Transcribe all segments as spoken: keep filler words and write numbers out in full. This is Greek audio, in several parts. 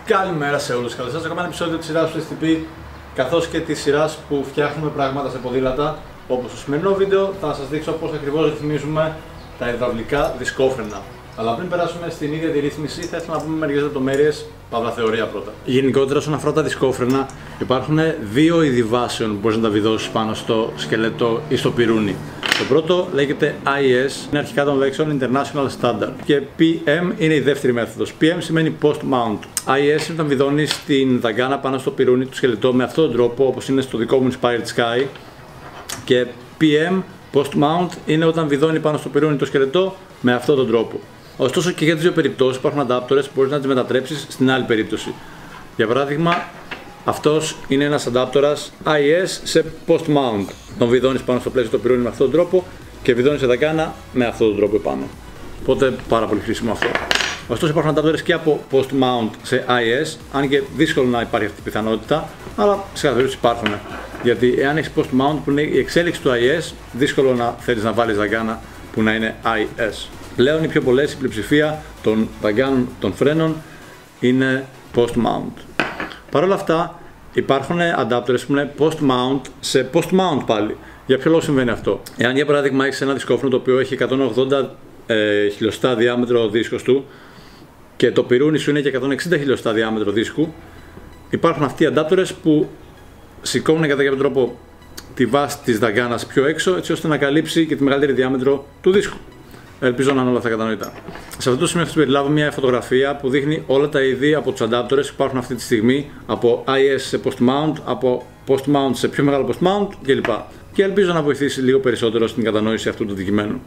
Καλημέρα σε όλους, καλώς ήρθατε σε ακόμα ένα επεισόδιο της σειράς του ες τι πι, καθώς και της σειράς που φτιάχνουμε πράγματα σε ποδήλατα. Όπως στο σημερινό βίντεο θα σας δείξω πώς ακριβώς ρυθμίζουμε τα υδραυλικά δισκόφρενα. Αλλά πριν περάσουμε στην ίδια τη ρύθμιση, θα ήθελα να πούμε μερικές λεπτομέρειες, παύλα θεωρία πρώτα. Γενικότερα, όσον αφορά τα δισκόφρενα, υπάρχουν δύο είδη βάσεων που μπορείς να τα βιδώσεις πάνω στο σκελετό ή στο πιρούνι. Το πρώτο λέγεται άι ες, είναι αρχικά των λέξεων International Standard, και πι εμ είναι η δεύτερη μέθοδος. πι εμ σημαίνει Post Mount. άι ες είναι όταν βιδώνεις την δαγκάνα πάνω στο πιρούνι του σκελετό με αυτόν τον τρόπο, όπως είναι στο δικό μου Inspired Sky. Και πι εμ, Post Mount, είναι όταν βιδώνει πάνω στο πιρούνι το σκελετό με αυτόν τον τρόπο. Ωστόσο και για τις δύο περιπτώσεις υπάρχουν αντάπτορες που μπορείς να τις μετατρέψεις στην άλλη περίπτωση. Για παράδειγμα, αυτός είναι ένας αντάπτορας άι ες σε Post Mount. Τον βιδώνεις πάνω στο πλαίσιο το πιρούνι με αυτόν τον τρόπο και βιδώνεις τη δαγκάνα με αυτόν τον τρόπο επάνω. Οπότε πάρα πολύ χρήσιμο αυτό. Ωστόσο υπάρχουν αντάπτορες και από Post Mount σε άι ες, αν και δύσκολο να υπάρχει αυτή η πιθανότητα, αλλά σε κάθε περίπτωση υπάρχουν. Γιατί εάν έχεις Post Mount που είναι η εξέλιξη του άι ες, δύσκολο να θέλεις να βάλεις δαγκάνα που να είναι άι ες. Πλέον οι πιο πολλές, η πλειοψηφία των δαγκάνων των φρένων είναι Post Mount. Παρ' όλα αυτά υπάρχουν αντάπτορες που είναι Post Mount σε Post Mount πάλι. Για ποιο λόγο συμβαίνει αυτό? Εάν για παράδειγμα έχεις ένα δισκόφρενο το οποίο έχει εκατόν ογδόντα ε, χιλιοστά διάμετρο ο δίσκος του και το πιρούνι σου είναι και εκατόν εξήντα χιλιοστά διάμετρο δίσκου, υπάρχουν αυτοί οι αντάπτορες που σηκώνουν κατά κάποιο τρόπο τη βάση της δαγκάνας πιο έξω, έτσι ώστε να καλύψει και τη μεγαλύτερη διάμετρο του δίσκου. Ελπίζω να είναι όλα αυτά κατανοητά. Σε αυτό το σημείο θα σας περιλάβω μια φωτογραφία που δείχνει όλα τα είδη από τους αντάπτορες που υπάρχουν αυτή τη στιγμή, από άι ες σε Post Mount, από Post Mount σε πιο μεγάλο Post Mount κλπ. Και ελπίζω να βοηθήσει λίγο περισσότερο στην κατανόηση αυτού του αντικειμένου.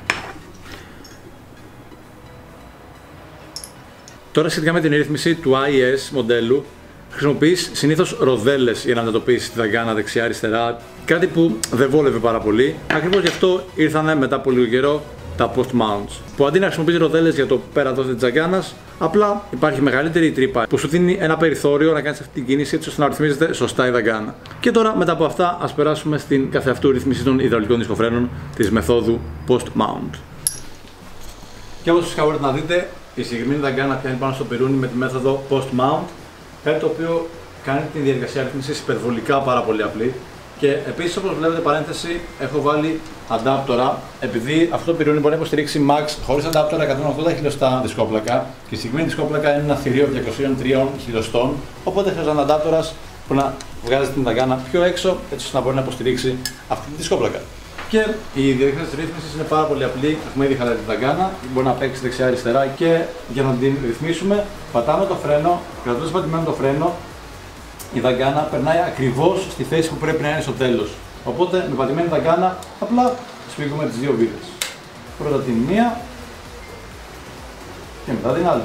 Τώρα, σχετικά με την ρύθμιση του άι ες μοντέλου, χρησιμοποιείς συνήθως ροδέλες για να αντιμετωπίσεις τη δαγκάνα δεξιά-αριστερά, κάτι που δεν βόλευε πάρα πολύ. Ακριβώς γι' αυτό ήρθαν μετά από λίγο καιρό τα Post Mounts, που αντί να χρησιμοποιείς ροδέλες για το πέρα δόθε της δαγκάνας, απλά υπάρχει μεγαλύτερη τρύπα που σου δίνει ένα περιθώριο να κάνεις αυτή την κίνηση έτσι ώστε να ρυθμίζεται σωστά η δαγκάνα. Και τώρα, μετά από αυτά, ας περάσουμε στην καθεαυτού ρύθμιση των υδραυλικών δισκοφρένων της μεθόδου Post Mount. Και όπως φυσικά μπορείτε να δείτε, η συγκεκριμένη δαγκάνα πιάνει πάνω στο πιρούνι με τη μέθοδο Post Mount, κάτι το οποίο κάνει τη διαδικασία ρύθμισης υπερβολικά πάρα πολύ απλή. Και επίσης, όπως βλέπετε, παρένθεση, έχω βάλει αντάπτορα, επειδή αυτό το πιρούνι μπορεί να υποστηρίξει max χωρίς αντάπτορα εκατόν ογδόντα χιλιοστά δισκόπλακα, και η συγκεκριμένη δισκόπλακα είναι ένα θηρίο διακόσια τρία χιλιοστών, οπότε χρειάζεται αντάπτορας που να βγάζει την δαγκάνα πιο έξω, έτσι ώστε να μπορεί να υποστηρίξει αυτή τη δισκόπλακα. Και η διαδικασία της ρύθμισης είναι πάρα πολύ απλή. Έχουμε ήδη χαλαρή τη δαγκάνα, μπορεί να παίξει δεξιά-αριστερά, και για να την ρυθμίσουμε, πατάμε το φρένο, κρατώντας πατημένο το φρένο. Η δαγκάνα περνάει ακριβώς στη θέση που πρέπει να είναι στο τέλος. Οπότε με πατημένη δαγκάνα απλά σφίγγουμε τις δύο βίδες. Πρώτα την μία και μετά την άλλη.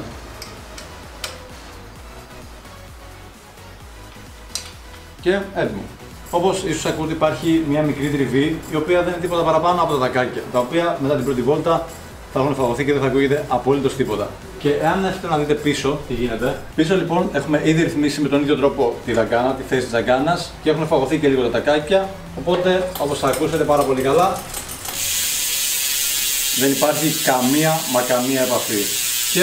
Και έτοιμο. Όπως ίσως ακούτε, υπάρχει μια μικρή τριβή, η οποία δεν είναι τίποτα παραπάνω από τα δακάκια, τα οποία μετά την πρώτη βόλτα θα έχουν φαγωθεί και δεν θα ακούγεται απολύτως τίποτα. Και εάν έρθετε να δείτε πίσω τι γίνεται, πίσω λοιπόν έχουμε ήδη ρυθμίσει με τον ίδιο τρόπο τη δαγκάνα, τη θέση της δαγκάνας, και έχουν φαγωθεί και λίγο τα τακάκια. Οπότε, όπως θα ακούσετε πάρα πολύ καλά, δεν υπάρχει καμία μα καμία επαφή. Και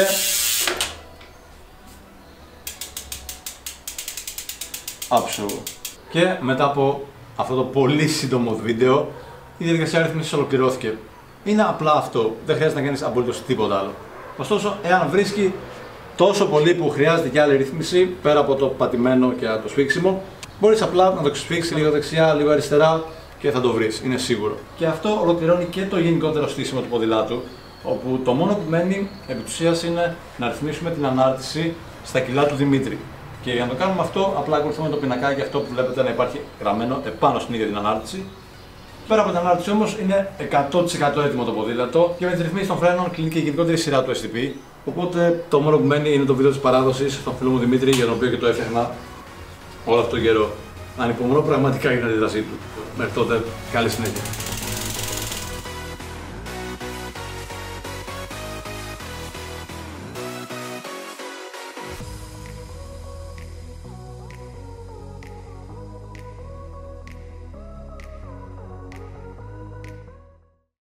άψογο. Και μετά από αυτό το πολύ σύντομο βίντεο, η διαδικασία ρύθμισης ολοκληρώθηκε. Είναι απλά αυτό, δεν χρειάζεται να κάνεις απολύτως τίποτα άλλο. Ωστόσο, εάν βρίσκει τόσο πολύ που χρειάζεται και άλλη ρύθμιση, πέρα από το πατημένο και το σφίξιμο, μπορείς απλά να το σφίξεις λίγο δεξιά, λίγο αριστερά και θα το βρεις, είναι σίγουρο. Και αυτό ολοκληρώνει και το γενικότερο στήσιμο του ποδηλάτου, όπου το μόνο που μένει επί της ουσίας είναι να ρυθμίσουμε την ανάρτηση στα κιλά του Δημήτρη. Και για να το κάνουμε αυτό, απλά ακολουθούμε το πινακάκι αυτό που βλέπετε να υπάρχει γραμμένο επάνω στην ίδια την ανάρτηση. Πέρα από την ανάρτηση όμως, είναι εκατό τοις εκατό έτοιμο το ποδήλατο, και με τις ρυθμίσεις των φρένων κλείνει και η γενικότερη σειρά του ες τι πι. Οπότε το μόνο που μένει είναι το βίντεο της παράδοσης στον φίλο μου Δημήτρη, για τον οποίο και το έφτιαχνα όλο αυτόν τον καιρό. Ανυπομονώ πραγματικά για την αντίδρασή του. Μέχρι τότε, καλή συνέχεια.